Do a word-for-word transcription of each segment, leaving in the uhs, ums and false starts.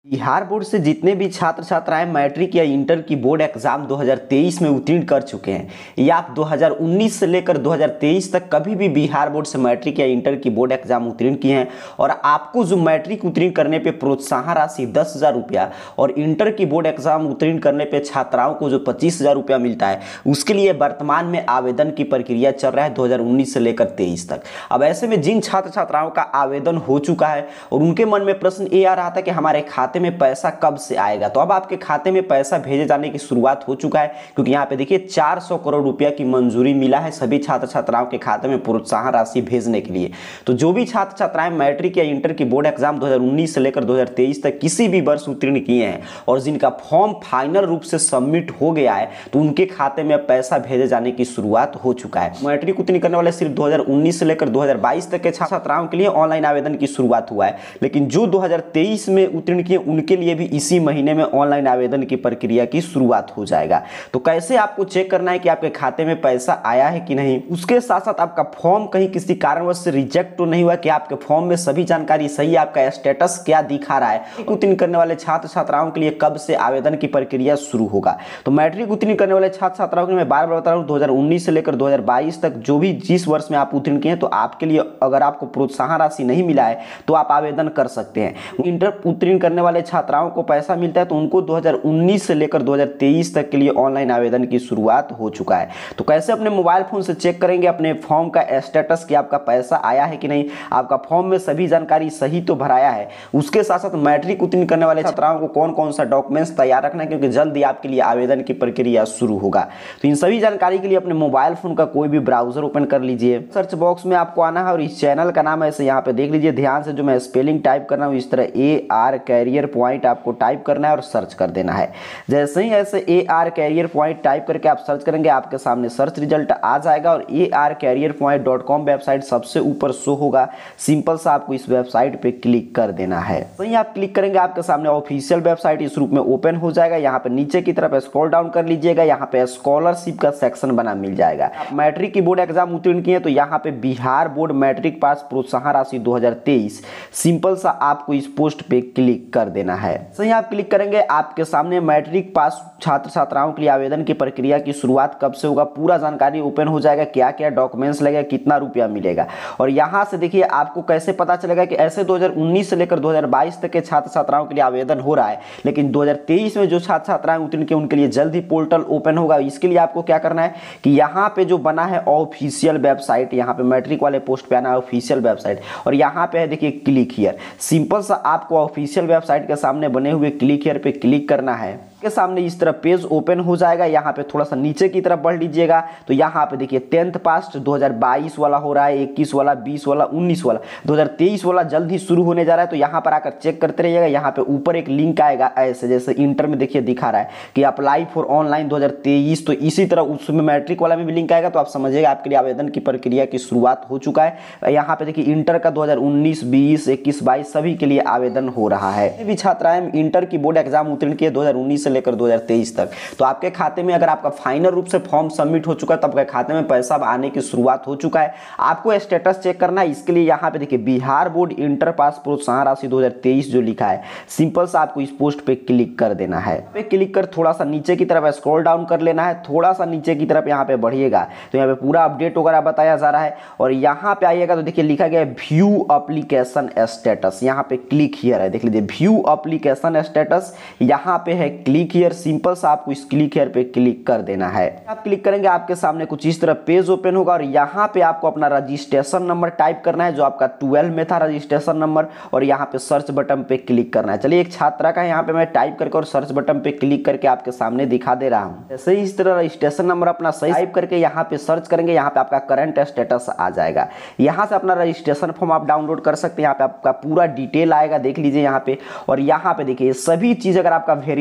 Bihar board से जितने भी छात्र छात्राएं मैट्रिक या इंटर की बोर्ड एग्जाम दो हज़ार तेईस में उत्तीर्ण कर चुके हैं या आप दो हज़ार उन्नीस से लेकर दो हज़ार तेईस तक कभी भी बिहार बोर्ड से मैट्रिक या इंटर की बोर्ड एग्जाम उत्तीर्ण किए हैं और आपको जो मैट्रिक उत्तीर्ण करने पे प्रोत्साहन राशि दस हजार रुपया और इंटर की बोर्ड एग्जाम उत्तीर्ण करने पे छात्राओं को जो पच्चीस हजार रुपया मिलता है, उसके लिए वर्तमान में आवेदन की प्रक्रिया चल रहा है दो हज़ार उन्नीस से लेकर तेईस तक। अब ऐसे में जिन छात्र छात्राओं का आवेदन हो चुका है और उनके मन में प्रश्न ये आ रहा था कि हमारे खाते में पैसा कब से आएगा, तो अब आपके खाते में पैसा भेजे जाने की शुरुआत हो चुका है, क्योंकि यहाँ पे देखिए चार सौ करोड़ रुपया की मंजूरी मिला है सभी छात्र छात्राओं के खाते में प्रोत्साहन राशि भेजने के लिए। तो जो भी छात्र छात्राएं मैट्रिक या इंटर की बोर्ड एग्जाम दो हज़ार उन्नीस से लेकर दो हज़ार तेईस तक किसी भी वर्ष उत्तीर्ण किए हैं और जिनका फॉर्म फाइनल रूप से सबमिट हो गया है, तो उनके खाते में पैसा भेजे जाने की शुरुआत हो चुका है। मैट्रिक उत्तीर्ण करने वाले सिर्फ दो हज़ार उन्नीस से लेकर दो हज़ार बाईस तक के छात्र छात्राओं के लिए ऑनलाइन आवेदन की शुरुआत हुआ है, लेकिन जो दो हज़ार तेईस में उत्तीर्ण किए उनके लिए भी इसी महीने में ऑनलाइन आवेदन की प्रक्रिया की शुरुआत हो जाएगा। तो कैसे आपको चेक करना है कि आपके खाते में पैसा आया है कि नहीं, उसके साथ साथ आपका फॉर्म कहीं किसी कारणवश से रिजेक्ट तो नहीं हुआ, कि आपके फॉर्म में सभी जानकारी सही, आपका स्टेटस क्या दिखा रहा है। उत्तीर्ण करने वाले छात्र छात्राओं के लिए कब से आवेदन की प्रक्रिया शुरू होगा, तो मैट्रिक उत्तीर्ण करने वाले छात्र छात्राओं के लिए मैं बार बार बता रहा हूँ दो हज़ार उन्नीस से लेकर दो हज़ार बाईस तक जो भी जिस वर्ष में आप उत्तीर्ण किए हैं, तो आपके लिए अगर आपको प्रोत्साहन राशि नहीं मिला है तो आप आवेदन कर सकते हैं। इंटर उत्तीर्ण करने वाले छात्राओं को पैसा मिलता है तो उनको दो हज़ार उन्नीस से लेकर दो हज़ार तेईस तक के लिए ऑनलाइन आवेदन की शुरुआत हो चुका है। तो कैसे अपने मोबाइल फोन से चेक करेंगे अपने फॉर्म का स्टेटस कि आपका पैसा आया है कि नहीं, आपका फॉर्म में सभी जानकारी सही तो भराया है। उसके साथ साथ मैट्रिक उत्तीर्ण करने वाले छात्राओं को कौन कौन सा डॉक्यूमेंट्स तैयार रखना है, क्योंकि जल्दी आपके लिए आवेदन की प्रक्रिया शुरू होगा। तो इन सभी जानकारी के लिए अपने मोबाइल फोन का कोई भी ब्राउजर ओपन कर लीजिए, सर्च बॉक्स में आपको आना है और इस चैनल का नाम ऐसे यहाँ पे देख लीजिए ध्यान से, जो मैं स्पेलिंग टाइप कर रहा हूँ इस तरह ए आर कैरियर पॉइंट आपको टाइप करना है और सर्च कर देना है। जैसे ही ऐसे A R career point type करके आप सर्च करेंगे आपके सामने सर्च रिजल्ट आ जाएगा और A R career point dot com website सबसे ऊपर शो होगा। सिंपल सा आपको इस वेबसाइट पे क्लिक कर देना है। तो ये आप क्लिक करेंगे आपके सामने ऑफिशियल वेबसाइट इस रूप में ओपन हो जाएगा। यहाँ पे नीचे की तरफ स्क्रॉल डाउन कर लीजिएगा, यहाँ पे स्कॉलरशिप का सेक्शन बना मिल जाएगा। मैट्रिक की बोर्ड एग्जाम उत्तीर्ण किए तो यहाँ पे बिहार बोर्ड मैट्रिक पास प्रोत्साहन राशि दो हज़ार तेईस, सिंपल सा आपको इस पोस्ट पे क्लिक कर देना है। सही आप क्लिक करेंगे आपके सामने मैट्रिक पास छात्र छात्राओं के लिए आवेदन की प्रक्रिया की शुरुआत कब से होगा पूरा जानकारी ओपन हो जाएगा, क्या क्या डॉक्यूमेंट्स लगेगा, कितना रुपया मिलेगा। और यहाँ से देखिए आपको कैसे पता चलेगा कि ऐसे दो हज़ार उन्नीस से लेकर दो हज़ार बाईस तक के छात्र छात्राओं के लिए आवेदन हो रहा है, लेकिन दो हज़ार तेईस में जो छात्र छात्राएं उत्तीर्ण किए उनके लिए जल्द ही पोर्टल ओपन होगा। इसके लिए आपको क्या करना है कि यहाँ पे जो बना है ऑफिशियल वेबसाइट, यहाँ पे मैट्रिक वाले पोस्ट पे आना है ऑफिशियल वेबसाइट और यहाँ पे है देखिए क्लिक हियर। सिंपल सा आपको ऑफिशियल वेबसाइट के सामने बने हुए क्लिक हियर पे क्लिक करना है। के सामने इस तरह पेज ओपन हो जाएगा। यहाँ पे थोड़ा सा नीचे की तरफ बढ़ लीजिएगा तो यहाँ पे देखिए टेंथ पास दो हज़ार बाईस वाला हो रहा है, इक्कीस वाला, बीस वाला, उन्नीस वाला, दो हज़ार तेईस वाला जल्द ही शुरू होने जा रहा है। तो यहाँ पर आकर चेक करते रहिएगा। यहाँ पे ऊपर एक लिंक आएगा ऐसे, जैसे इंटर में देखिए दिखा रहा है कि अप्लाई फॉर ऑनलाइन दो हज़ार तेईस, तो इसी तरह उसमें मैट्रिक वाला में भी लिंक आएगा। तो आप समझिएगा आपके लिए आवेदन की प्रक्रिया की शुरुआत हो चुका है। यहाँ पे देखिए इंटर का दो हज़ार उन्नीस, बीस, इक्कीस, बाईस सभी के लिए आवेदन हो रहा है। भी छात्राएं इंटर की बोर्ड एग्जाम उत्तीर्ण किए दो हज़ार उन्नीस से लेकर दो हज़ार तेईस तक, तो आपके खाते में अगर आपका फाइनल रूप से फॉर्म सबमिट हो चुका है तो आपके खाते में पैसा आने की शुरुआत हो चुका है। आपको स्टेटस चेक करना है, इसके लिए यहाँ पे देखिए बिहार बोर्ड इंटर पास प्रोत्साहन राशि दो हज़ार तेईस जो लिखा है, सिंपल सा आपको इस पोस्ट पे क्लिक कर देना है। पे क्लिक कर थोड़ा सा नीचे की तरफ स्क्रॉल डाउन कर लेना है, थोड़ा सा नीचे की तरफ यहाँ पे बढ़िएगा तो यहाँ पे पूरा अपडेट वगैरह बताया जा रहा है। और यहाँ पे आइएगा तो देखिए लिखा गया है व्यू एप्लीकेशन स्टेटस, यहाँ पे क्लिक हियर है, देख लीजिए व्यू एप्लीकेशन स्टेटस, यहाँ पे है क्लिक हियर। सिंपल सा आपको इस क्लिक हियर पे क्लिक कर देना है। आप क्लिक करेंगे आपके सामने कुछ इस तरह पेज ओपन होगा और यहाँ पे आपको अपना रजिस्ट्रेशन नंबर टाइप करना है जो आपका ट्वेल्व में था रजिस्ट्रेशन नंबर, और यहाँ पे सर्च बटन पे क्लिक करना है। चलिए एक छात्रा का यहाँ पे मैं टाइप करके और सर्च बटन पे क्लिक करके आपके सामने दिखा दे रहा हूँ। जैसे ही इस तरह रजिस्ट्रेशन नंबर अपना सही टाइप करके यहाँ पे सर्च करेंगे, यहाँ पे आपका करंट स्टेटस आ जाएगा। यहाँ से अपना रजिस्ट्रेशन फॉर्म आप डाउनलोड कर सकते हैं। यहाँ पे आपका पूरा डिटेल आएगा, देख लीजिए यहाँ पे। और यहाँ पे देखिए सभी चीज अगर आपका वेरीफाइड हो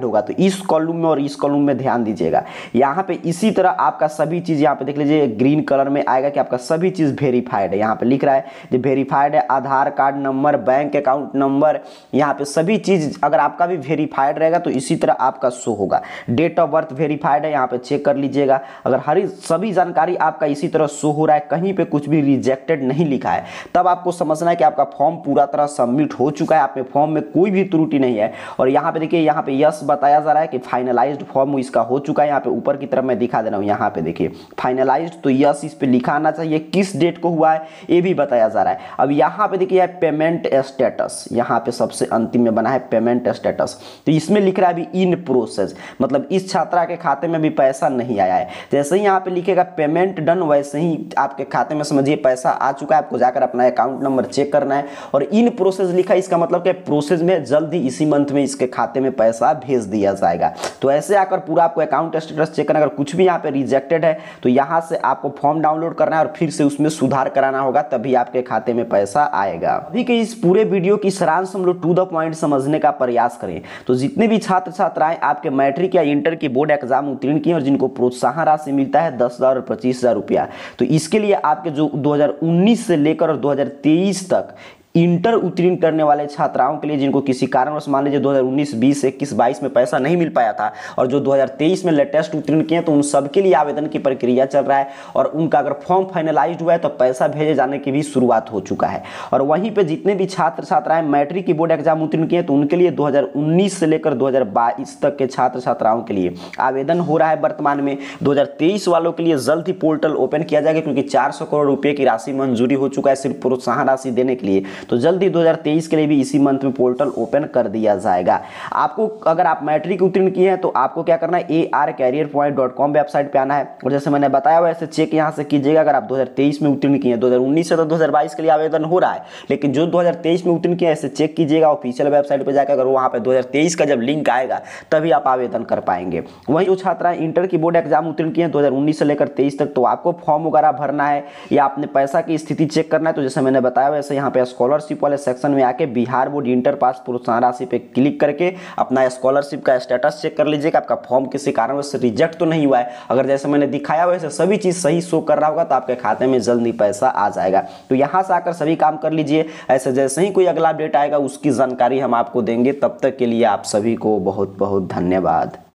होगा। तो इस कॉलम में और इस कॉलम में ध्यान दीजिएगा, यहाँ पे इसी तरह आपका सभी चीज़ यहाँ पे देख लीजिए ग्रीन कलर में आएगा कि आपका सभी चीज़ वेरीफाइड है। यहाँ पे लिख रहा है जो वेरीफाइड है, Aadhaar card number, bank account number, यहाँ पे सभी चीज़ अगर आपका भी वेरीफाइड रहेगा तो इसी तरह आपका शो होगा। डेट ऑफ बर्थ वेरीफाइड है, यहाँ पे चेक कर लीजिएगा। अगर हर सभी जानकारी आपका इसी तरह शो हो रहा है, कहीं पे कुछ भी रिजेक्टेड नहीं लिखा है, तब आपको समझना है कि आपका फॉर्म पूरा तरह सबमिट हो चुका है, आपके फॉर्म में कोई भी त्रुटि नहीं है। और यहाँ पे देखिए, यहाँ पे यस बताया जा रहा है कि फाइनलाइज्ड फॉर्म इसका हो चुका है। यहाँ पे ऊपर की तरफ मैं दिखा दे रहा हूँ, यहाँ पे देखिए फाइनलाइज्ड, तो यस इस पे लिखा आना चाहिए। किस डेट को हुआ है ये भी बताया जा रहा है। अब यहाँ पे देखिए पेमेंट स्टेटस, यहाँ पे सबसे अंतिम में बना है पेमेंट स्टेटस, तो इसमें लिख रहा है अभी इन प्रोसेस, मतलब इस छात्रा के खाते में भी पैसा नहीं आया है। जैसे ही यहाँ पे लिखेगा पेमेंट डन, वैसे ही आपके खाते में समझिए पैसा आ चुका है। आपको जाकर अपना अकाउंट नंबर चेक करना है। और इन प्रोसेस लिखा है, इसका मतलब कि प्रोसेस में जल्द ही इसी मंथ में इसके खाते में पैसा भेज दिया जाएगा। तो ऐसे आकर पूरा आपको अकाउंट स्टेटस चेक करना। अगर कुछ भी यहाँ पे रिजेक्टेड है तो यहाँ से आपको फॉर्म डाउनलोड करना है और फिर से उसमें सुधार कराना होगा, तभी आपके खाते में पैसा आएगा। अभी के इस पूरे वीडियो की सारांश हम लोग टू द पॉइंट समझने का प्रयास करें तो जितने भी छात्र छात्राएं आपके मैट्रिक या इंटर की बोर्ड एग्जाम उत्तीर्ण किए और जिनको प्रोत्साहन राशि मिलता है दस हजार और पच्चीस हजार रुपया, तो इसके लिए आपके जो दो हजार उन्नीस से लेकर और दो हजार तेईस तक इंटर उत्तीर्ण करने वाले छात्राओं के लिए जिनको किसी कारणवश मान लीजिए दो हजार उन्नीस, बीस, इक्कीस, बाईस में पैसा नहीं मिल पाया था और जो दो हजार तेईस में लेटेस्ट उत्तीर्ण किए तो उन सबके लिए आवेदन की प्रक्रिया चल रहा है। और उनका अगर फॉर्म फाइनलाइज्ड हुआ है तो पैसा भेजे जाने की भी शुरुआत हो चुका है। और वहीं पे जितने भी छात्र छात्राएं मैट्रिक की बोर्ड एग्जाम उत्तीर्ण किए तो उनके लिए दो हजार उन्नीस से लेकर दो हजार बाईस तक के छात्र छात्राओं के लिए आवेदन हो रहा है वर्तमान में। दो हजार तेईस वालों के लिए जल्द ही पोर्टल ओपन किया जाएगा, क्योंकि चार सौ करोड़ रुपए की राशि मंजूरी हो चुका है सिर्फ प्रोत्साहन राशि देने के लिए। तो जल्द ही दो हजार तेईस के लिए भी इसी मंथ में पोर्टल ओपन कर दिया जाएगा। आपको अगर आप मैट्रिक उत्तीर्ण किए हैं तो आपको क्या करना है, A R career point dot com website पे आना है और जैसे मैंने बताया वैसे चेक यहां से कीजिएगा। अगर आप दो हजार तेईस में उत्तीर्ण किए हैं, दो हजार उन्नीस से तो दो हजार बाईस के लिए आवेदन हो रहा है, लेकिन जो दो हजार तेईस में उत्तीर्ण किए ऐसे चेक कीजिएगा ऑफिशियल वेबसाइट पर जाकर। अगर वहां पे दो हजार तेईस का जब लिंक आएगा तभी आप आवेदन कर पाएंगे। वहीं जो छात्रा इंटर की बोर्ड एग्जाम उत्तीर्ण किए हैं दो हजार उन्नीस से लेकर तेईस तक, तो आपको फॉर्म वगैरह भरना है या अपने पैसा की स्थिति चेक करना है। तो जैसे मैंने बताया वैसे यहाँ पे स्कॉलरशिप वाले सेक्शन में आके बिहार बोर्ड इंटर पास प्रोत्साहन राशि पे क्लिक करके अपना स्कॉलरशिप का स्टेटस चेक कर लीजिएगा, आपका फॉर्म किसी कारण से रिजेक्ट तो नहीं हुआ है। अगर जैसे मैंने दिखाया वैसे सभी चीज सही शो कर रहा होगा तो आपके खाते में जल्दी पैसा आ जाएगा। तो यहां से आकर सभी काम कर लीजिए। ऐसे जैसे ही कोई अगला अपडेट आएगा उसकी जानकारी हम आपको देंगे। तब तक के लिए आप सभी को बहुत बहुत धन्यवाद।